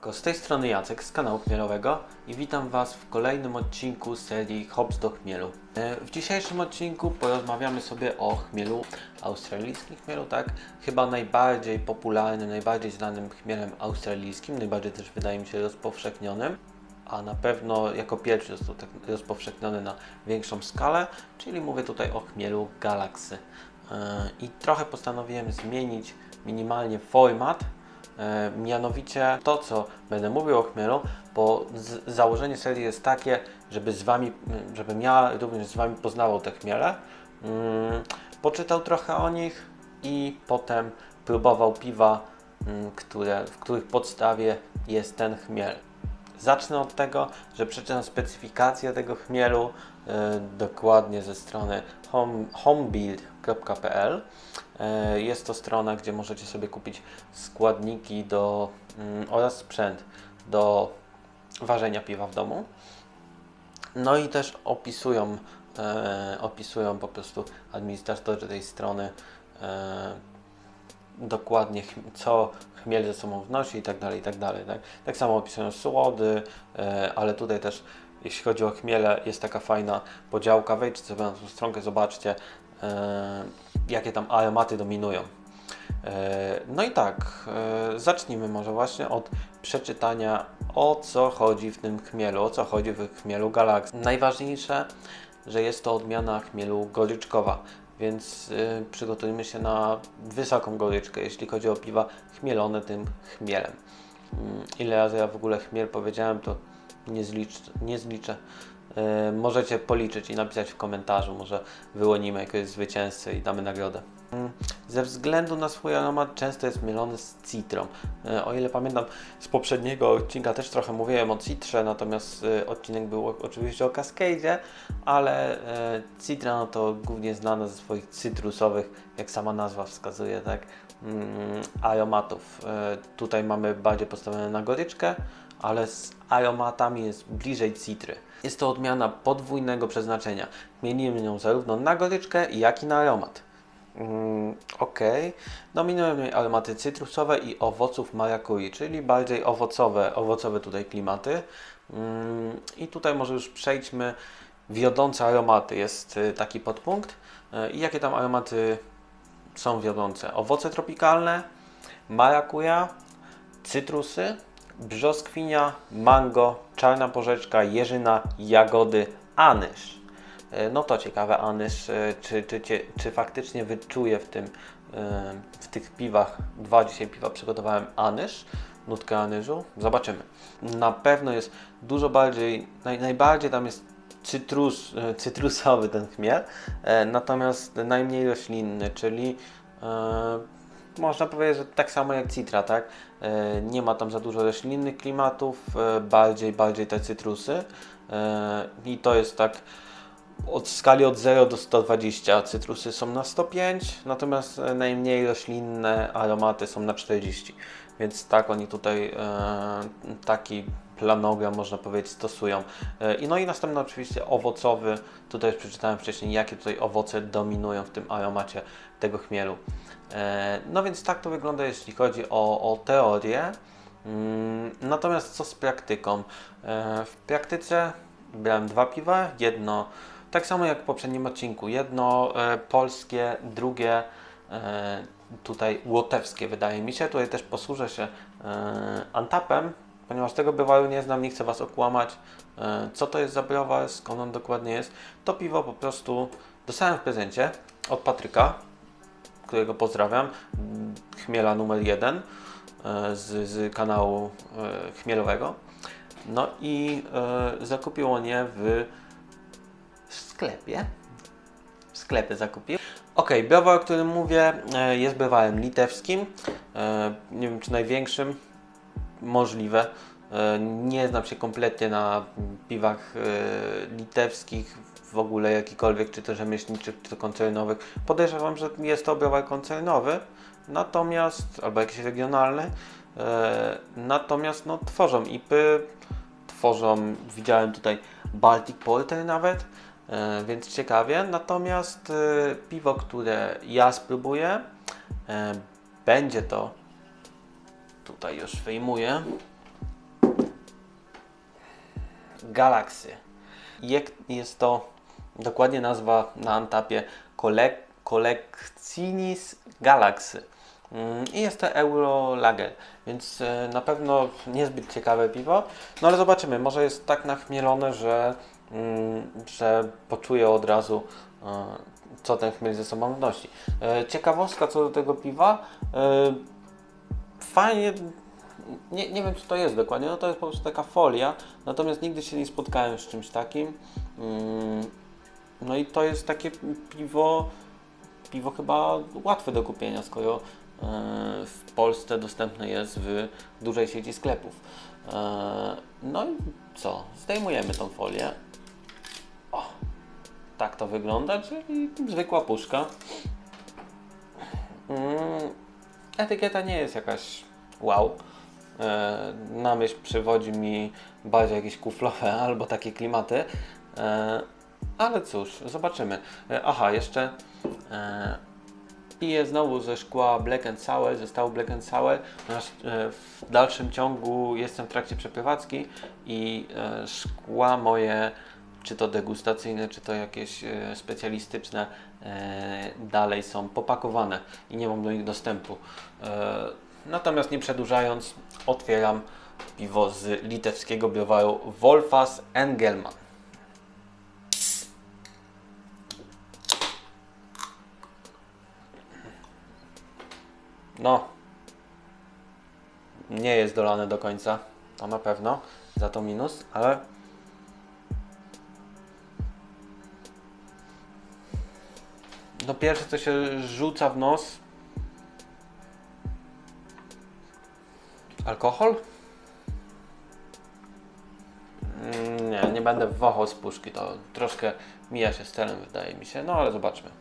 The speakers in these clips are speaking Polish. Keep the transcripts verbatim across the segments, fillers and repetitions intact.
Siemanko, z tej strony Jacek z kanału Chmielowego i witam Was w kolejnym odcinku serii Hops do Chmielu. W dzisiejszym odcinku porozmawiamy sobie o chmielu, australijskim chmielu, tak? Chyba najbardziej popularnym, najbardziej znanym chmielem australijskim, najbardziej też wydaje mi się rozpowszechnionym, a na pewno jako pierwszy został tak rozpowszechniony na większą skalę, czyli mówię tutaj o chmielu Galaxy. I trochę postanowiłem zmienić minimalnie format. E, mianowicie to, co będę mówił o chmielu, bo z, założenie serii jest takie, żeby z Wami, żebym ja również z Wami poznawał te chmiele, mm, poczytał trochę o nich i potem próbował piwa, mm, które, w których podstawie jest ten chmiel. Zacznę od tego, że przeczytam specyfikację tego chmielu e, dokładnie ze strony home, homebuild kropka p l. E, jest to strona, gdzie możecie sobie kupić składniki do, mm, oraz sprzęt do ważenia piwa w domu. No i też opisują, e, opisują po prostu administratorzy tej strony e, dokładnie co chmiel ze sobą wnosi i tak dalej, i tak dalej. Tak? Tak samo opisują słody, e, ale tutaj też jeśli chodzi o chmiele jest taka fajna podziałka. Wejdźcie sobie na tą stronkę, zobaczcie e, jakie tam aromaty dominują. E, no i tak, e, zacznijmy może właśnie od przeczytania, o co chodzi w tym chmielu, o co chodzi w chmielu Galaxy. Najważniejsze, że jest to odmiana chmielu goryczkowa, więc y, przygotujmy się na wysoką goryczkę, jeśli chodzi o piwa chmielone tym chmielem. Y, ile razy ja w ogóle chmiel powiedziałem, to nie, zlicz, nie zliczę. Y, możecie policzyć i napisać w komentarzu, może wyłonimy jakiegoś zwycięzcę i damy nagrodę. Y, ze względu na swój aromat często jest mylony z citrą. Y, o ile pamiętam, z poprzedniego odcinka też trochę mówiłem o citrze, natomiast y, odcinek był oczywiście o Cascade'zie, ale y, citra no to głównie znana ze swoich cytrusowych, jak sama nazwa wskazuje, tak, mm, aromatów. Y, tutaj mamy bardziej postawione na goryczkę, ale z aromatami jest bliżej citry. Jest to odmiana podwójnego przeznaczenia. Chmielimy ją zarówno na goryczkę, jak i na aromat. Mm, ok. Dominują jej aromaty cytrusowe i owoców marakui, czyli bardziej owocowe, owocowe tutaj klimaty. Mm, I tutaj może już przejdźmy. Wiodące aromaty jest y, taki podpunkt. Y, I jakie tam aromaty są wiodące? Owoce tropikalne, marakuja, cytrusy, brzoskwinia, mango, czarna porzeczka, jeżyna, jagody, anyż. No to ciekawe, anyż, czy, czy, czy, czy faktycznie wyczuję w tym, w tych piwach, dwa dzisiaj piwa przygotowałem anyż, nutkę anyżu, zobaczymy. Na pewno jest dużo bardziej, naj, najbardziej tam jest cytrus, cytrusowy ten chmiel, natomiast najmniej roślinny, czyli można powiedzieć, że tak samo jak citra, tak? Nie ma tam za dużo roślinnych klimatów, bardziej, bardziej te cytrusy i to jest tak od skali od zera do stu dwudziestu. Cytrusy są na sto pięć, natomiast najmniej roślinne aromaty są na czterdzieści, więc tak oni tutaj taki planogram, można powiedzieć, stosują. I no i następny oczywiście owocowy, tutaj już przeczytałem wcześniej, jakie tutaj owoce dominują w tym aromacie tego chmielu. No więc tak to wygląda, jeśli chodzi o, o teorię. Natomiast co z praktyką? W praktyce brałem dwa piwa, jedno tak samo jak w poprzednim odcinku, jedno polskie, drugie tutaj łotewskie, wydaje mi się. Tutaj też posłużę się Antapem, ponieważ tego bywaru nie znam, nie chcę Was okłamać, co to jest za browar, skąd on dokładnie jest. To piwo po prostu dostałem w prezencie od Patryka, którego pozdrawiam, chmiela numer jeden z, z kanału chmielowego. No i zakupił on je w sklepie. W sklepie zakupił. Ok, browar, o którym mówię, jest browarem litewskim. Nie wiem, czy największym. Możliwe. Nie znam się kompletnie na piwach litewskich, w ogóle jakikolwiek, czy to rzemieślniczych, czy to koncernowych. Podejrzewam, że jest to browar koncernowy, natomiast, albo jakiś regionalny. Natomiast no, tworzą I P Y, tworzą, widziałem tutaj Baltic Porter nawet, więc ciekawie. Natomiast piwo, które ja spróbuję, będzie to, tutaj już wyjmuję, Galaxy. Jest to dokładnie nazwa na Antapie Collectionis Galaxy. I jest to Euro Lager, więc na pewno niezbyt ciekawe piwo. No ale zobaczymy, może jest tak nachmielone, że, że poczuję od razu, co ten chmiel ze sobą wnosi. Ciekawostka co do tego piwa. Fajnie, nie, nie wiem co to jest dokładnie, no to jest po prostu taka folia, natomiast nigdy się nie spotkałem z czymś takim. No i to jest takie piwo, piwo chyba łatwe do kupienia, skoro w Polsce dostępne jest w dużej sieci sklepów. No i co? Zdejmujemy tą folię. O, tak to wygląda, czyli zwykła puszka. Etykieta nie jest jakaś wow. Na myśl przywodzi mi bardziej jakieś kuflowe albo takie klimaty. Ale cóż, zobaczymy. Aha, jeszcze piję znowu ze szkła Black and Sour, zestawu Black and Sour, ponieważ w dalszym ciągu jestem w trakcie przeprowadzki i szkła moje, czy to degustacyjne, czy to jakieś specjalistyczne, dalej są popakowane i nie mam do nich dostępu. Natomiast nie przedłużając, otwieram piwo z litewskiego browaru Wolfas Engelmann. No, nie jest dolane do końca, to na pewno, za to minus, ale no pierwsze co się rzuca w nos, alkohol? Nie, nie będę wąchał z puszki, to troszkę mija się z celem, wydaje mi się, no ale zobaczmy.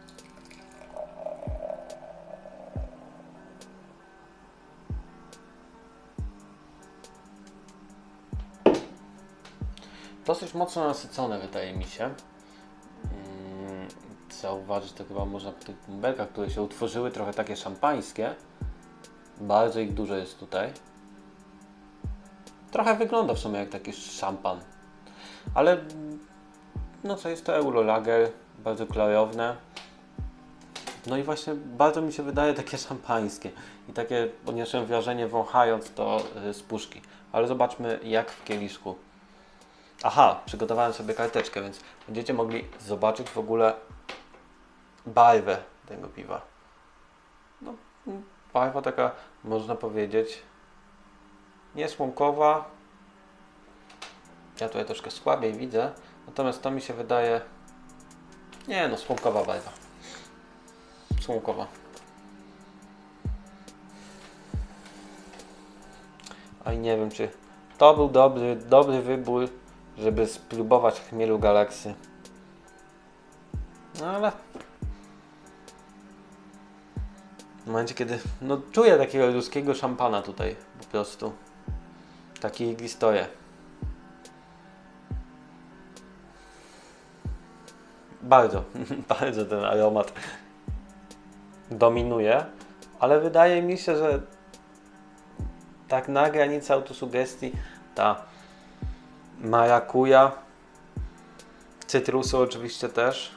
Dosyć mocno nasycone, wydaje mi się. Zauważyć to chyba można po tych bąbelkach, które się utworzyły, trochę takie szampańskie. Bardzo ich dużo jest tutaj. Trochę wygląda w sumie jak taki szampan. Ale no co, jest to Euro Lager, bardzo klarowne. No i właśnie bardzo mi się wydaje takie szampańskie. I takie odniosłem wrażenie wąchając to z puszki. Ale zobaczmy jak w kieliszku. Aha, przygotowałem sobie karteczkę, więc będziecie mogli zobaczyć w ogóle barwę tego piwa. No, barwa taka, można powiedzieć, nie słomkowa. Ja tutaj troszkę słabiej widzę, natomiast to mi się wydaje, nie no, słomkowa barwa. Słomkowa. A i nie wiem, czy to był dobry, dobry wybór, żeby spróbować chmielu Galaxy. No ale w momencie, kiedy no czuję takiego ruskiego szampana tutaj po prostu. Taki iglistoje. Bardzo, bardzo ten aromat dominuje, ale wydaje mi się, że tak na granicy autosugestii ta marakuja, cytrusu oczywiście też,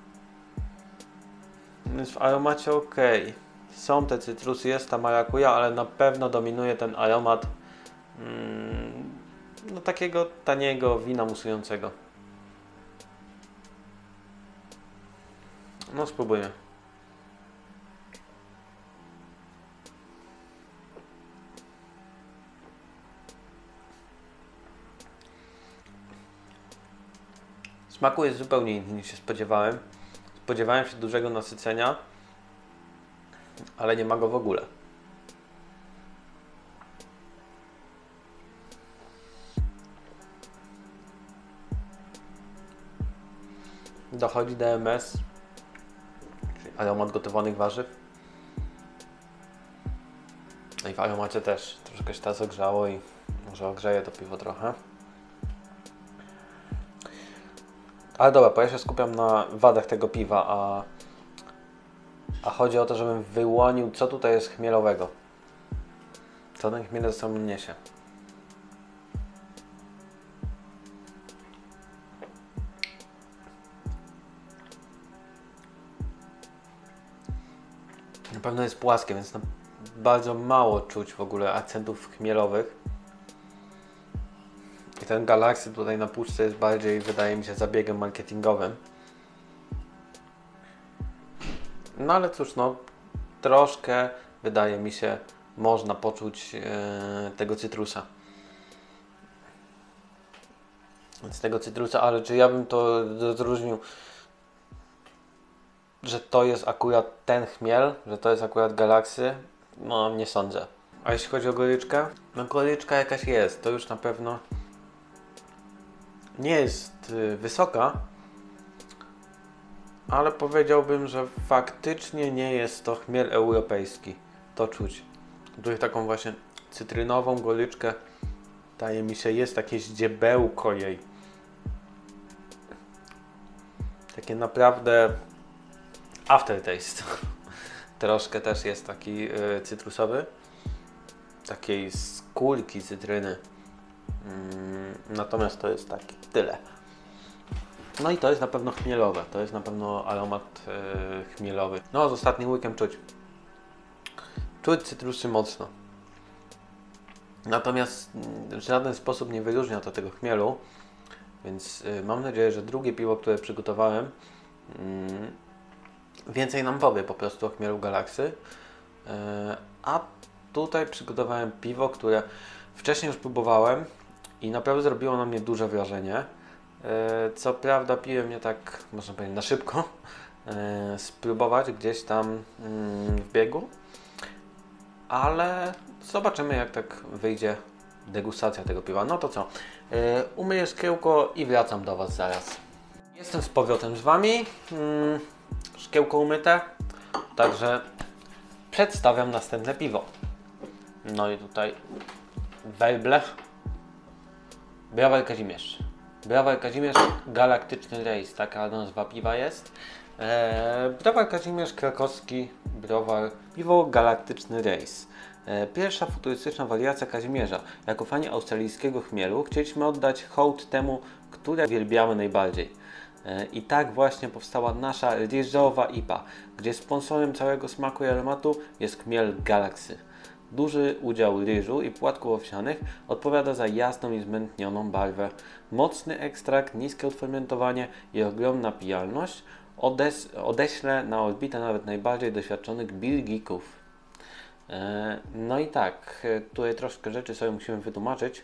więc w aromacie ok. Są te cytrusy, jest ta marakuja, ale na pewno dominuje ten aromat mm, no takiego taniego wina musującego. No spróbujmy. Smaku jest zupełnie inny niż się spodziewałem. Spodziewałem się dużego nasycenia, ale nie ma go w ogóle. Dochodzi D M S, czyli aromat gotowanych warzyw. No i w aromacie też troszkę się teraz ogrzało i może ogrzeje to piwo trochę. Ale dobra, bo ja się skupiam na wadach tego piwa, a, a chodzi o to, żebym wyłonił, co tutaj jest chmielowego. Co ten chmiel ze sobą niesie. pewno jest płaskie, więc na bardzo mało czuć w ogóle akcentów chmielowych. I ten Galaxy tutaj na puszce jest bardziej, wydaje mi się, zabiegiem marketingowym. No ale cóż, no troszkę, wydaje mi się, można poczuć e, tego cytrusa. Z tego cytrusa, ale czy ja bym to rozróżnił, że to jest akurat ten chmiel, że to jest akurat Galaxy? No, nie sądzę. A jeśli chodzi o goryczkę? No goryczka jakaś jest, to już na pewno nie jest y, wysoka, ale powiedziałbym, że faktycznie nie jest to chmiel europejski. To czuć. Tutaj taką właśnie cytrynową goryczkę, wydaje mi się, jest takie zdziebełko jej. Takie naprawdę aftertaste. Troszkę też jest taki y, cytrusowy. Takiej skórki cytryny. Mm, natomiast to jest taki tyle. No i to jest na pewno chmielowe. To jest na pewno aromat y, chmielowy. No z ostatnim łykiem czuć. Czuć cytrusy mocno. Natomiast w żaden sposób nie wyróżnia to tego chmielu. Więc y, mam nadzieję, że drugie piwo, które przygotowałem, y, więcej nam powie po prostu o chmielu Galaxy. Y, a tutaj przygotowałem piwo, które wcześniej już próbowałem i naprawdę zrobiło na mnie duże wrażenie. Y, co prawda piłem je tak, można powiedzieć, na szybko. Y, spróbować gdzieś tam y, w biegu. Ale zobaczymy, jak tak wyjdzie degustacja tego piwa. No to co? Yy, umyję szkiełko i wracam do Was zaraz. Jestem z powrotem z Wami. Yy, szkiełko umyte. Także przedstawiam następne piwo. No i tutaj werble. Browar Kazimierz. Browar Kazimierz Galaktyczny Rejs. Taka nazwa piwa jest. Eee, browar Kazimierz krakowski. Browar piwo Galaktyczny Rejs. Pierwsza futurystyczna wariacja Kazimierza. Jako fani australijskiego chmielu chcieliśmy oddać hołd temu, które uwielbiamy najbardziej. I tak właśnie powstała nasza ryżowa I P A, gdzie sponsorem całego smaku i aromatu jest chmiel Galaxy. Duży udział ryżu i płatków owsianych odpowiada za jasną i zmętnioną barwę. Mocny ekstrakt, niskie odfermentowanie i ogromna pijalność odes odeślę na orbitę nawet najbardziej doświadczonych bilgików. No i tak, tutaj troszkę rzeczy sobie musimy wytłumaczyć,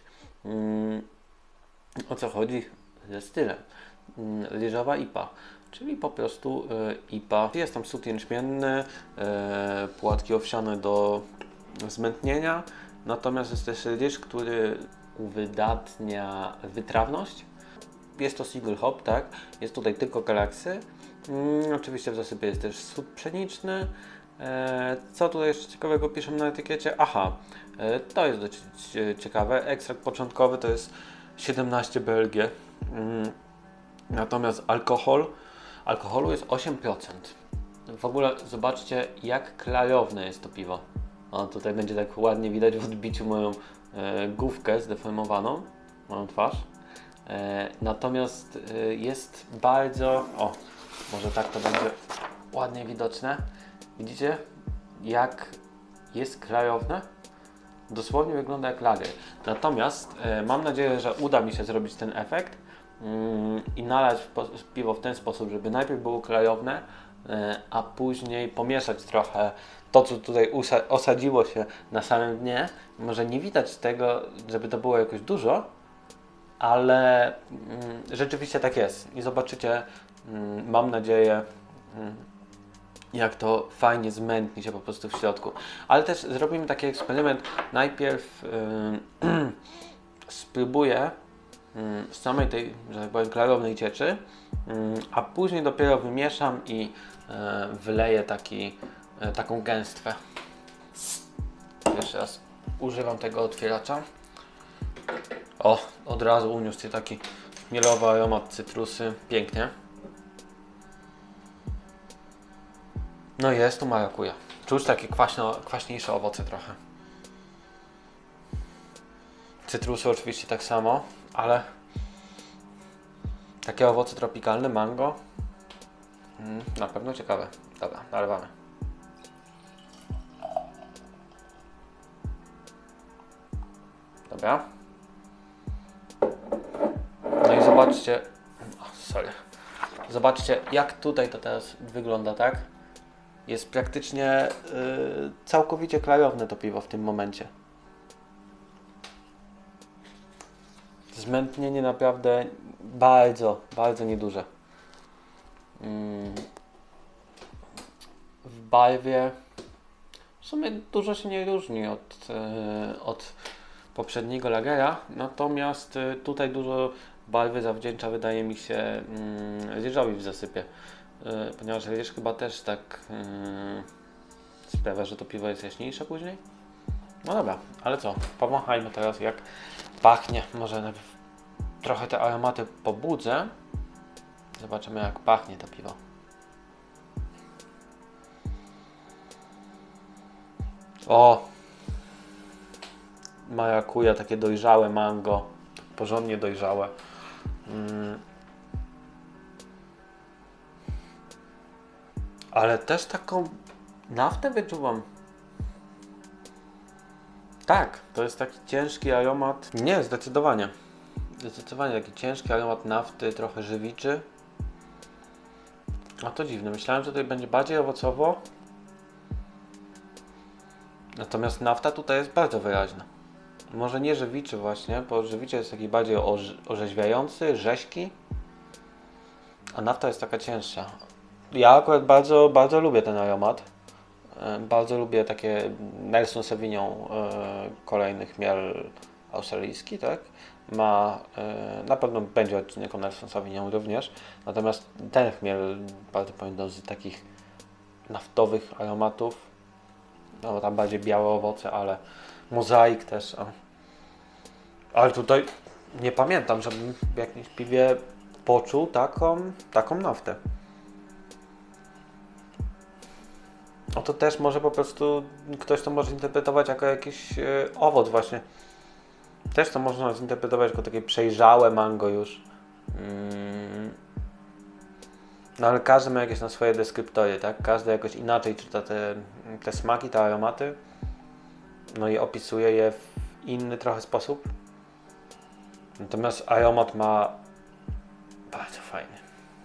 o co chodzi ze stylem. Ryżowa I P A, czyli po prostu I P A. Jest tam sód jęczmienny, płatki owsiane do zmętnienia, natomiast jest też ryż, który uwydatnia wytrawność. Jest to single hop, tak? Jest tutaj tylko Galaxy. Oczywiście w zasypie jest też sód pszeniczny. Co tutaj jeszcze ciekawego piszą na etykiecie? Aha, to jest dość ciekawe. Ekstrakt początkowy to jest siedemnaście B L G. Natomiast alkohol, alkoholu jest osiem procent. W ogóle zobaczcie, jak klarowne jest to piwo. O, tutaj będzie tak ładnie widać w odbiciu moją e, główkę zdeformowaną, moją twarz. E, natomiast e, jest bardzo, o, może tak to będzie ładnie widoczne. Widzicie, jak jest klarowne? Dosłownie wygląda jak lager. Natomiast e, mam nadzieję, że uda mi się zrobić ten efekt mm, i nalać piwo w ten sposób, żeby najpierw było klarowne, e, a później pomieszać trochę to, co tutaj osadziło się na samym dnie. Może nie widać tego, żeby to było jakoś dużo, ale mm, rzeczywiście tak jest. I zobaczycie, mm, mam nadzieję, mm, jak to fajnie zmętni się po prostu w środku. Ale też zrobimy taki eksperyment. Najpierw yy, spróbuję yy, z samej tej, że tak powiem, klarownej cieczy, yy, a później dopiero wymieszam i yy, wleję taki, yy, taką gęstwę. Jeszcze raz używam tego otwieracza. O, od razu uniósł się taki chmielowy aromat cytrusy. Pięknie. No jest tu marakuja. Czuć takie kwaśno, kwaśniejsze owoce trochę. Cytrusy oczywiście tak samo, ale takie owoce tropikalne, mango, mm, na pewno ciekawe. Dobra, nalewamy. Dobra. No i zobaczcie, oh, sorry. Zobaczcie, jak tutaj to teraz wygląda, tak? Jest praktycznie yy, całkowicie klarowne to piwo w tym momencie. Zmętnienie naprawdę bardzo, bardzo nieduże. Yy. W barwie w sumie dużo się nie różni od, yy, od poprzedniego lagera, natomiast yy, tutaj dużo barwy zawdzięcza, wydaje mi się, yy, ryżowi w zasypie. Yy, ponieważ ryż chyba też tak yy, sprawia, że to piwo jest jaśniejsze później. No dobra, ale co, powąchajmy teraz, jak pachnie. Może najpierw trochę te aromaty pobudzę. Zobaczymy, jak pachnie to piwo. O! Marakuja, takie dojrzałe mango. Porządnie dojrzałe. Mm. Ale też taką naftę wyczuwam. Tak, to jest taki ciężki aromat. Nie, zdecydowanie. Zdecydowanie taki ciężki aromat nafty, trochę żywiczy. A to dziwne, myślałem, że tutaj będzie bardziej owocowo. Natomiast nafta tutaj jest bardzo wyraźna. Może nie żywiczy właśnie, bo żywiczy jest taki bardziej orze orzeźwiający, rzeźki. A nafta jest taka cięższa. Ja akurat bardzo, bardzo lubię ten aromat. Bardzo lubię takie Nelson Sauvignon e, kolejny chmiel australijski, tak? Ma, e, na pewno będzie odcinek o Nelson Sauvignon również. Natomiast ten chmiel bardzo pamiętam z takich naftowych aromatów. No tam bardziej białe owoce, ale mozaik też. O. Ale tutaj nie pamiętam, żebym w jakimś piwie poczuł taką, taką naftę. No to też może po prostu ktoś to może interpretować jako jakiś e, owoc właśnie. Też to można zinterpretować jako takie przejrzałe mango już. Mm. No ale każdy ma jakieś na swoje deskryptory, tak? Każdy jakoś inaczej czyta te, te smaki, te aromaty. No i opisuje je w inny trochę sposób. Natomiast aromat ma bardzo fajny.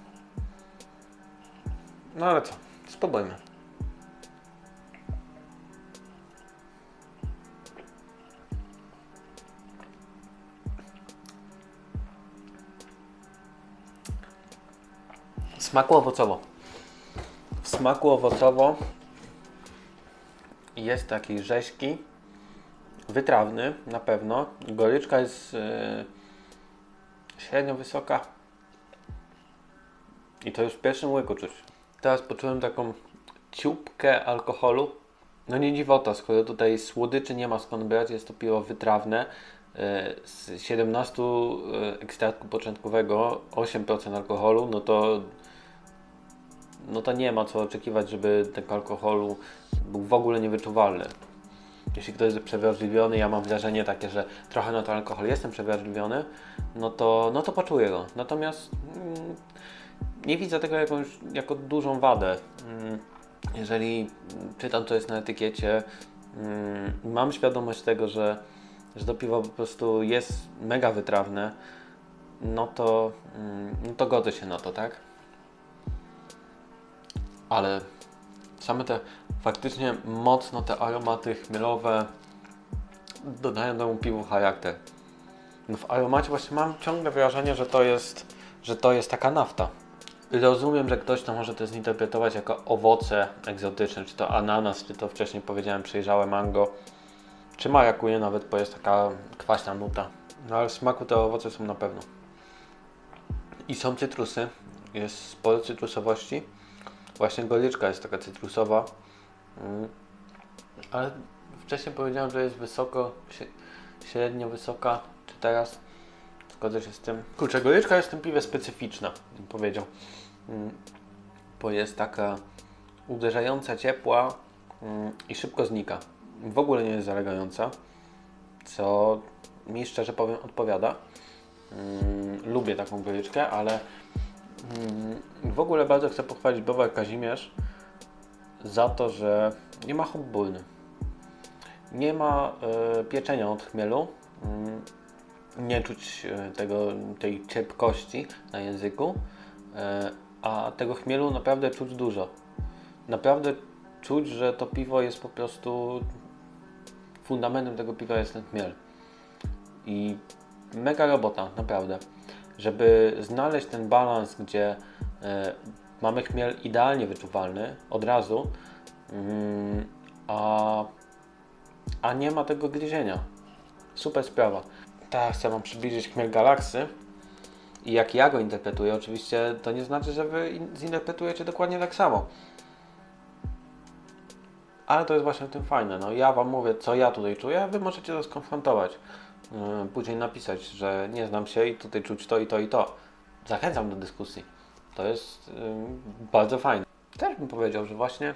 No ale co? Spróbujmy. W smaku owocowo. W smaku owocowo jest taki rzeźki, wytrawny na pewno. Goryczka jest yy, średnio wysoka. I to już w pierwszym łyku czuć. Teraz poczułem taką ciupkę alkoholu. No nie dziwota, skoro tutaj słodyczy nie ma skąd brać, jest to piwo wytrawne. Z siedemnastu ekstraktu początkowego osiem procent alkoholu, no to no to nie ma co oczekiwać, żeby tego alkoholu był w ogóle niewyczuwalny. Jeśli ktoś jest przewrażliwiony, ja mam wrażenie takie, że trochę na to alkohol jestem przewrażliwiony, no to, no to poczuję go. Natomiast mm, nie widzę tego jakąś, jako dużą wadę. Mm, jeżeli czytam, co jest na etykiecie, mm, mam świadomość tego, że, że to piwo po prostu jest mega wytrawne, no to, mm, no to godzę się na to, tak? Ale same te faktycznie mocno te aromaty chmielowe dodają temu piwu charakter. No w aromacie właśnie mam ciągle wrażenie, że to jest, że to jest taka nafta. Rozumiem, że ktoś to może to zinterpretować jako owoce egzotyczne, czy to ananas, czy to wcześniej powiedziałem przejrzałe mango, czy marakuje nawet, bo jest taka kwaśna nuta. No ale w smaku te owoce są na pewno. I są cytrusy, jest sporo cytrusowości. Właśnie goryczka jest taka cytrusowa. Mm. Ale wcześniej powiedziałem, że jest wysoko, średnio wysoka, czy teraz? Zgodzę się z tym. Kurczę, goryczka jest w tym piwie specyficzna, bym powiedział. Mm. Bo jest taka uderzająca, ciepła mm, i szybko znika. W ogóle nie jest zalegająca, co mi szczerze powiem odpowiada. Mm, lubię taką goryczkę, ale w ogóle bardzo chcę pochwalić Browar Kazimierz za to, że nie ma hop burny. Nie ma y, pieczenia od chmielu, Nie czuć tego, tej ciepkości na języku, a tego chmielu naprawdę czuć dużo. Naprawdę czuć, że to piwo jest po prostu, fundamentem tego piwa jest ten chmiel. I mega robota, naprawdę. Żeby znaleźć ten balans, gdzie e, mamy chmiel idealnie wyczuwalny od razu, mm, a, a nie ma tego gryzienia. Super sprawa. Tak, chcę Wam przybliżyć chmiel Galaxy i jak ja go interpretuję. Oczywiście to nie znaczy, że Wy zinterpretujecie dokładnie tak samo. Ale to jest właśnie w tym fajne. No, ja Wam mówię, co ja tutaj czuję, a Wy możecie to skonfrontować. Yy, później napisać, że nie znam się i tutaj czuć to i to i to. Zachęcam do dyskusji. To jest yy, bardzo fajne. Też bym powiedział, że właśnie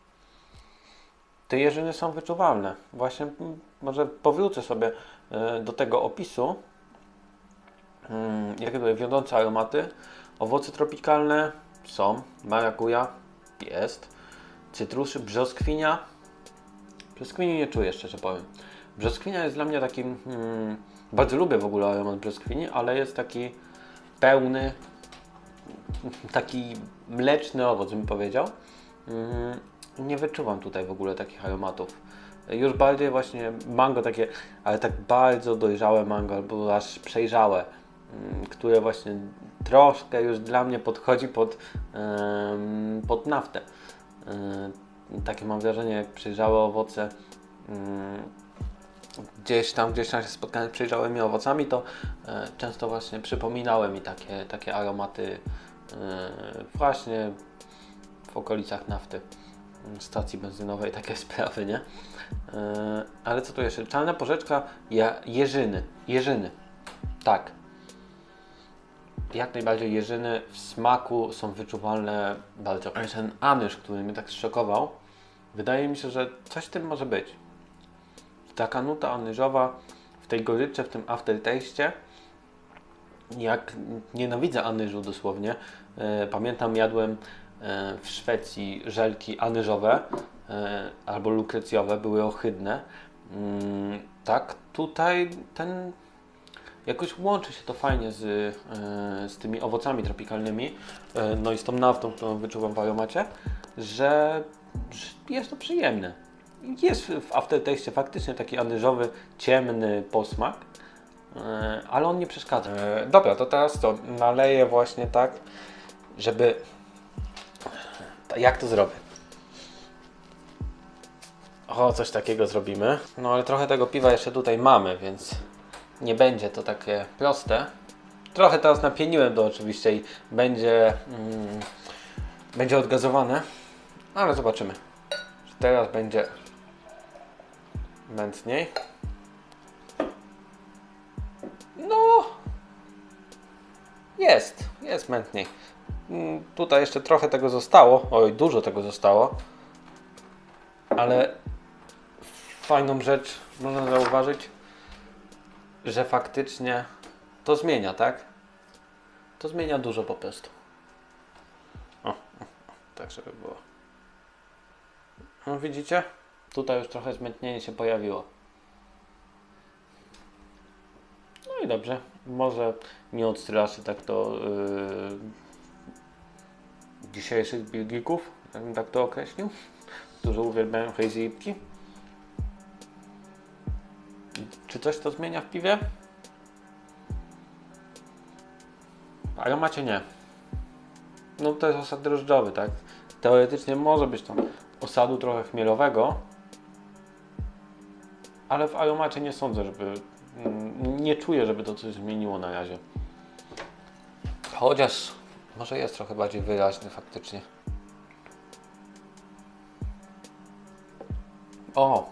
te jeżyny są wyczuwalne. Właśnie yy, może powrócę sobie yy, do tego opisu. Yy, jakie tutaj wiodące aromaty. Owoce tropikalne są. Marakuja jest. Cytrusy, brzoskwinia. Brzoskwini nie czuję, szczerze powiem. Brzoskwinia jest dla mnie takim... Hmm, bardzo lubię w ogóle aromat brzoskwini, ale jest taki pełny, taki mleczny owoc, bym powiedział. Hmm, nie wyczuwam tutaj w ogóle takich aromatów. Już bardziej właśnie mango takie, ale tak bardzo dojrzałe mango, albo aż przejrzałe, hmm, które właśnie troszkę już dla mnie podchodzi pod, hmm, pod naftę. Yy, takie mam wrażenie, jak przejrzałe owoce yy, gdzieś tam, gdzieś tam się spotkałem z przejrzałymi owocami, to yy, często właśnie przypominały mi takie, takie aromaty yy, właśnie w okolicach nafty, yy, stacji benzynowej, takie sprawy, nie? Yy, ale co tu jeszcze? Czarna porzeczka, ja, jeżyny, jeżyny, tak. Jak najbardziej jeżyny w smaku są wyczuwalne bardzo. Ten anyż, który mnie tak zszokował, wydaje mi się, że coś w tym może być. Taka nuta anyżowa w tej goryczy, w tym aftertaście. Jak nienawidzę anyżu dosłownie. E, pamiętam, jadłem e, w Szwecji żelki anyżowe e, albo lukrecjowe, były ohydne. Mm, tak, tutaj ten... Jakoś łączy się to fajnie z, yy, z tymi owocami tropikalnymi, yy, no i z tą naftą, którą wyczuwam w aromacie, że, że jest to przyjemne. Jest w aftertaście faktycznie taki anyżowy, ciemny posmak, yy, ale on nie przeszkadza. Yy, dobra, to teraz to naleję właśnie tak, żeby... Jak to zrobię? O, coś takiego zrobimy. No ale trochę tego piwa jeszcze tutaj mamy, więc... Nie będzie to takie proste. Trochę teraz napieniłem to oczywiście i będzie, mm, będzie odgazowane, ale zobaczymy. Teraz będzie mętniej. No, jest, jest mętniej. Mm, tutaj jeszcze trochę tego zostało, oj, dużo tego zostało, ale fajną rzecz można zauważyć, że faktycznie to zmienia, tak? To zmienia dużo po prostu. O, o, o, tak żeby było. No widzicie? Tutaj już trochę zmętnienie się pojawiło. No i dobrze. Może nie odstraszy tak to yy, dzisiejszych bilgików, jakbym tak to określił, którzy uwielbiają hazy ipki. Czy coś to zmienia w piwie? W aromacie nie. No to jest osad drożdżowy, tak? Teoretycznie może być tam osadu trochę chmielowego, ale w aromacie nie sądzę, żeby... Nie czuję, żeby to coś zmieniło na razie. Chociaż może jest trochę bardziej wyraźny faktycznie. O!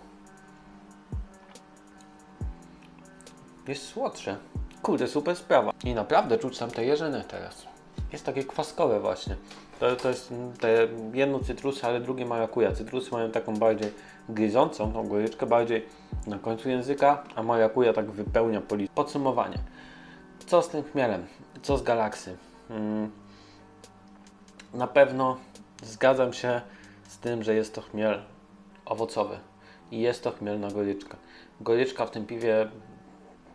Jest słodsze. Kurde, super sprawa. I naprawdę czuć tam te jeżyny teraz. Jest takie kwaskowe właśnie. To, to jest te jedno cytrusy, ale drugie marakuja. Cytrusy mają taką bardziej gryzącą, tą goryczkę bardziej na końcu języka, a marakuja tak wypełnia policzek. Podsumowanie. Co z tym chmielem? Co z Galaxy? Hmm. Na pewno zgadzam się z tym, że jest to chmiel owocowy. I jest to chmielna goryczka. Goryczka w tym piwie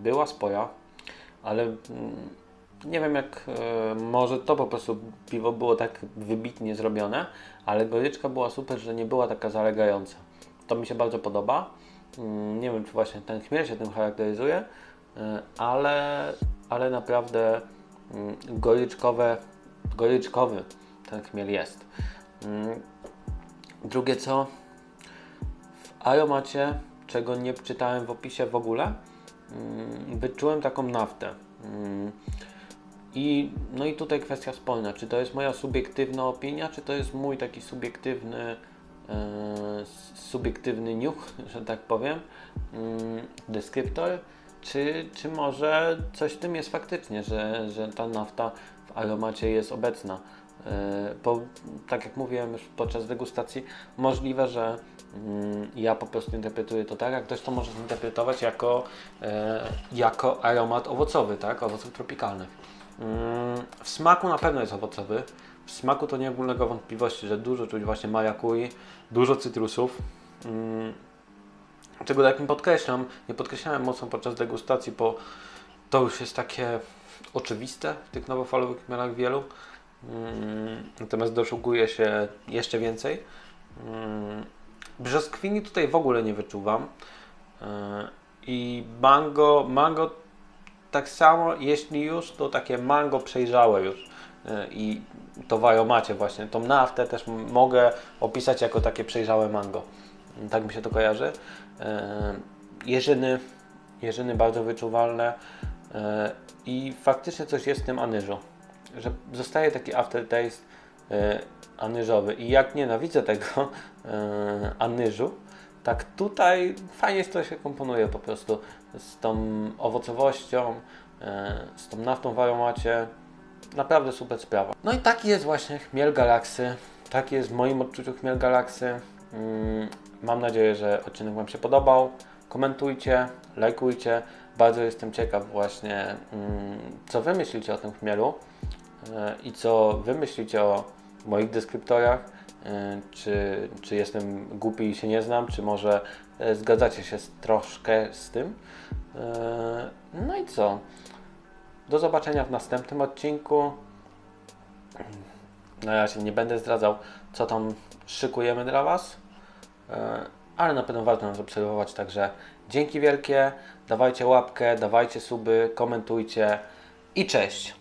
była spora, ale mm, nie wiem jak, e, może to po prostu piwo było tak wybitnie zrobione, ale goryczka była super, że nie była taka zalegająca. To mi się bardzo podoba. Mm, nie wiem, czy właśnie ten chmiel się tym charakteryzuje, e, ale, ale naprawdę mm, goryczkowe, goryczkowy ten chmiel jest. Mm, drugie co? W aromacie, czego nie czytałem w opisie w ogóle, mm, wyczułem taką naftę. Mm, I, no i tutaj kwestia spolna, czy to jest moja subiektywna opinia, czy to jest mój taki subiektywny, e, subiektywny niuch, że tak powiem, mm, deskryptor, czy, czy może coś w tym jest faktycznie, że, że ta nafta w aromacie jest obecna. E, po, tak jak mówiłem już podczas degustacji, możliwe, że mm, ja po prostu interpretuję to tak, a ktoś to może zinterpretować jako, e, jako aromat owocowy, tak, owoców tropikalnych. W smaku na pewno jest owocowy. W smaku to nie ulega wątpliwości, że dużo czuć właśnie majakui, dużo cytrusów. Czego tak nie podkreślam, nie podkreślałem mocno podczas degustacji, bo to już jest takie oczywiste w tych nowofalowych chmielach wielu. Natomiast doszukuje się jeszcze więcej. Brzoskwini tutaj w ogóle nie wyczuwam. I mango, mango tak samo, jeśli już, to takie mango przejrzałe już i to w aromacie właśnie, tą naftę też mogę opisać jako takie przejrzałe mango. Tak mi się to kojarzy. Jeżyny, jeżyny bardzo wyczuwalne i faktycznie coś jest w tym anyżu, że zostaje taki aftertaste anyżowy i jak nienawidzę tego anyżu, tak tutaj fajnie to się komponuje po prostu z tą owocowością, z tą naftą w aromacie. Naprawdę super sprawa. No i taki jest właśnie chmiel Galaksy. Taki jest w moim odczuciu chmiel Galaksy. Mam nadzieję, że odcinek Wam się podobał. Komentujcie, lajkujcie. Bardzo jestem ciekaw właśnie, co Wy myślicie o tym chmielu i co Wy myślicie o moich deskryptorach. Czy, czy jestem głupi i się nie znam, czy może zgadzacie się z, troszkę z tym. No i co? Do zobaczenia w następnym odcinku. Na razie nie będę zdradzał, co tam szykujemy dla Was, ale na pewno warto nas obserwować, także dzięki wielkie, dawajcie łapkę, dawajcie suby, komentujcie i cześć!